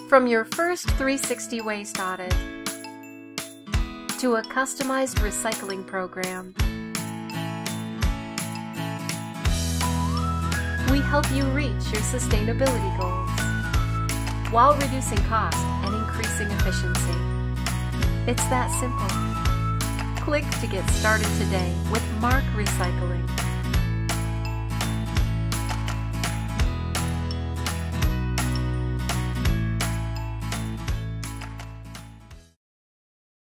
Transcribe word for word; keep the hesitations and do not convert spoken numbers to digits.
From your first three sixty waste audit to a customized recycling program, we help you reach your sustainability goals while reducing cost and increasing efficiency. It's that simple. Click to get started today with Marck Recycling.